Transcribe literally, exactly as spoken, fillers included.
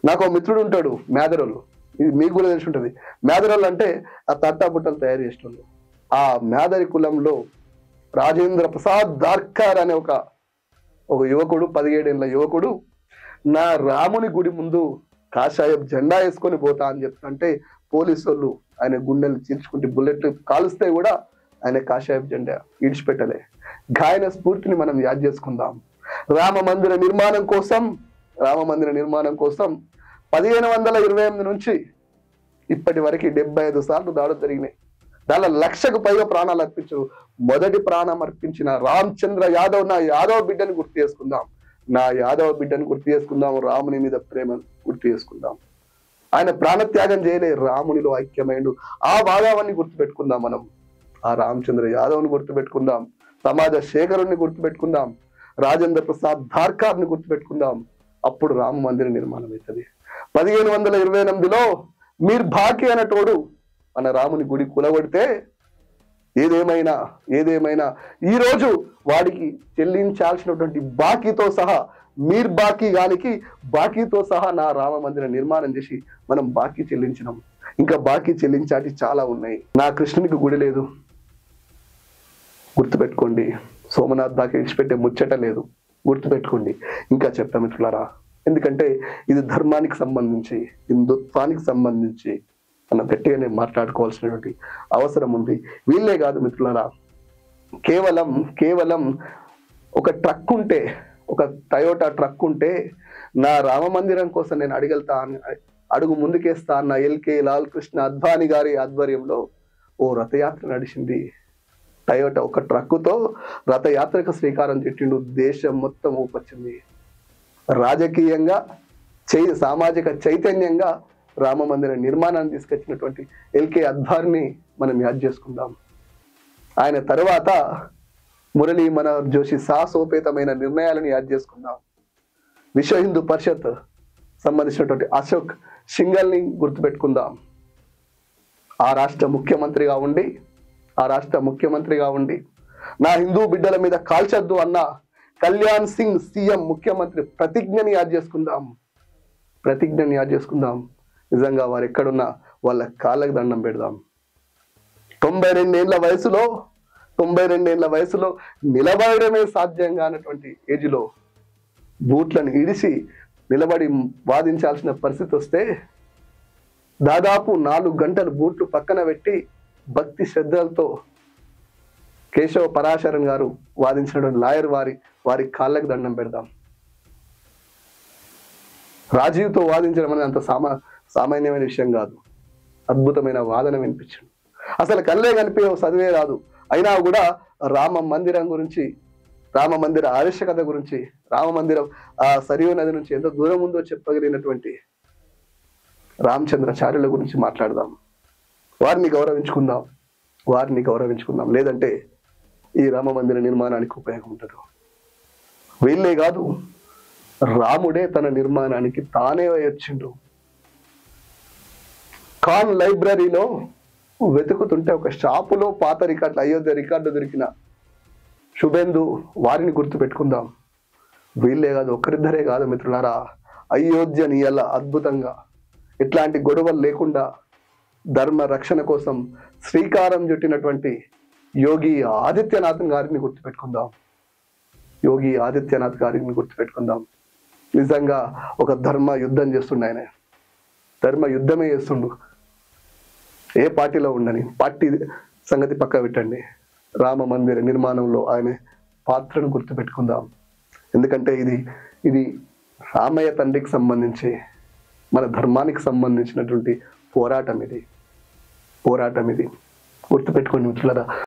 నాకు ఒక మిత్రుడు ఉంటాడు మేదరోళ్ళు, ఇది మీకు కూడా తెలిసి ఉంటుంది. మేదరోళ్ళు అంటే ఆ తట్టా బుట్టలు తయారు చేసేటోళ్ళు. ఆ మేదరి కులంలో రాజేంద్ర ప్రసాద్ దార్కర్ అనే ఒక ఒక యువకుడు, పదిహేడేళ్ల యువకుడు, నా రాముని గుడి ముందు కాషాయం జెండా వేసుకొని పోతా అని చెప్తుంటే పోలీసు వాళ్ళు ఆయన గుండెలు చీల్చుకుంటే బుల్లెట్ కాలుస్తే కూడా ఆయన కాషాయం జెండా ఈడ్చిపెట్టలే. గాయన స్ఫూర్తిని మనం యాద్ చేసుకుందాం. రామ మందిర నిర్మాణం కోసం రామ మందిర నిర్మాణం కోసం పదిహేను వందల ఇరవై ఎనిమిది నుంచి ఇప్పటి వరకు డెబ్బై ఐదు సార్లు దాడులు జరిగినాయి. దానిలో లక్షకు పైగా ప్రాణాలు అర్పించారు. మొదటి ప్రాణం అర్పించిన రామచంద్ర యాదవ్, నా యాదవ్ బిడ్డను గుర్తు చేసుకుందాం. నా యాదవ్ బిడ్డను గుర్తు చేసుకుందాం. రాముని మీద ప్రేమను గుర్తు చేసుకుందాం. ఆయన ప్రాణత్యాగం చేయలే, రామునిలో ఐక్యమైండు. ఆ భాగాన్ని గుర్తుపెట్టుకుందాం. మనం ఆ రామచంద్ర యాదవ్ని గుర్తుపెట్టుకుందాం. సమాజ శేఖరుణ్ణి గుర్తుపెట్టుకుందాం. రాజేంద్ర ప్రసాద్ ధార్కర్ని గుర్తుపెట్టుకుందాం. అప్పుడు రామ మందిర నిర్మాణం అవుతుంది. పదిహేను వందల ఇరవై ఎనిమిదిలో మీర్ బాకి అనేటోడు మన రాముని గుడి కూలగొడితే ఏదేమైనా ఏదేమైనా ఈ రోజు వాడికి చెల్లించాల్సినటువంటి బాకీతో సహా, మీర్ బాకీ గానికి బాకీతో సహా నా రామ మందిర నిర్మాణం చేసి మనం బాకీ చెల్లించినాం. ఇంకా బాకీ చెల్లించాటి చాలా ఉన్నాయి. నా కృష్ణునికి గుడి లేదు, గుర్తుపెట్టుకోండి. సోమనాథ్ దాకా ఇచ్చిపెట్టే ముచ్చట లేదు, గుర్తుపెట్టుకోండి. ఇంకా చెప్తా మిత్రులారా, ఎందుకంటే ఇది ధర్మానికి సంబంధించి, హిందుత్వానికి సంబంధించి మనం గట్టిగానే మాట్లాడుకోవాల్సినటువంటి అవసరం ఉంది. వీళ్ళే కాదు మిత్రులారా, కేవలం కేవలం ఒక ట్రక్ ఉంటే, ఒక టయోటా ట్రక్ ఉంటే నా రామ మందిరం కోసం నేను అడిగెళ్తా అడుగు ముందుకేస్తా అన్న ఎల్కే లాల్ కృష్ణ అద్వానీ గారి ఆధ్వర్యంలో ఓ రథయాత్ర నడిచింది. టయోటా ఒక ట్రక్కుతో రథయాత్రకు శ్రీకారం చుట్టిండు. దేశం మొత్తం ఊపొచ్చింది. రాజకీయంగా చై సామాజిక చైతన్యంగా రామ మందిర నిర్మాణాన్ని తీసుకొచ్చినటువంటి ఎల్కే అద్వానీ మనం యాద్ చేసుకుందాం. ఆయన తర్వాత మురళీ మనోహర్ జోషి సాహసోపేతమైన నిర్ణయాలను యాద్ చేసుకుందాం. విశ్వ హిందూ పరిషత్ సంబంధించినటువంటి అశోక్ సింఘల్ని గుర్తుపెట్టుకుందాం. ఆ రాష్ట్ర ముఖ్యమంత్రిగా ఉండి ఆ రాష్ట్ర ముఖ్యమంత్రిగా ఉండి నా హిందూ బిడ్డల మీద కాల్చొద్దు అన్న కళ్యాణ్ సింగ్ సీఎం ముఖ్యమంత్రి ప్రతిజ్ఞని యాద్ చేసుకుందాం. ప్రతిజ్ఞని యాద్ చేసుకుందాం. నిజంగా వారు ఎక్కడున్నా వాళ్ళ కాళ్ళకి దండం పెడదాం. తొంభై రెండేళ్ల వయసులో తొంభై రెండేళ్ల వయసులో నిలబడమే సాధ్యం కానటువంటి ఏజ్లో బూట్లను ఇడిసి నిలబడి వాదించాల్సిన పరిస్థితి వస్తే దాదాపు నాలుగు గంటలు బూట్లు పక్కన పెట్టి భక్తి శ్రద్ధలతో కేశవ పరాశరన్ గారు వాదించినటువంటి లాయర్ వారి వారి కాళ్ళకి దండం పెడదాం. రాజీవ్తో వాదించడం అనేది అంత సామా సామాన్యమైన విషయం కాదు. అద్భుతమైన వాదన వినిపించండి. అసలు కళ్ళే కనిపే చదివే రాదు, అయినా కూడా రామ మందిరం గురించి, రామ మందిర ఆవశ్యకత గురించి, రామ మందిరం ఆ సరియు నది నుంచి ఎంత దూరం ఉందో చెప్పగలిగినటువంటి రామచంద్రాచార్యుల గురించి మాట్లాడదాం. వారిని గౌరవించుకుందాం వారిని గౌరవించుకుందాం లేదంటే ఈ రామ మందిర నిర్మాణానికి ఉపయోగం ఉండదు. వీళ్ళే కాదు, రాముడే తన నిర్మాణానికి తానే వచ్చిండు. ఖాన్ లైబ్రరీలో వెతుకుతుంటే ఒక షాపులో పాత రికార్డులు, అయోధ్య రికార్డు దొరికిన శుభేందు, వారిని గుర్తు పెట్టుకుందాం. వీళ్ళే కాదు, ఒక్కరిద్దరే కాదు మిత్రులారా, అయోధ్యని ఎలా అద్భుతంగా ఎట్లాంటి గొడవలు లేకుండా ధర్మ రక్షణ కోసం శ్రీకారం చుట్టినటువంటి యోగి ఆదిత్యనాథ్ గారిని గుర్తుపెట్టుకుందాం. యోగి ఆదిత్యనాథ్ గారిని గుర్తుపెట్టుకుందాం. నిజంగా ఒక ధర్మ యుద్ధం చేస్తుండ ఆయన, ధర్మ యుద్ధమే చేస్తుండు. ఏ పార్టీలో ఉండని, పార్టీ సంగతి పక్క పెట్టండి, రామ మందిర నిర్మాణంలో ఆయన పాత్రను గుర్తుపెట్టుకుందాం. ఎందుకంటే ఇది ఇది రామయ్య తండ్రికి సంబంధించి, మన ధర్మానికి సంబంధించినటువంటి పోరాటం ఇది పోరాటం ఇది గుర్తుపెట్టుకోండి మిత్రులారా.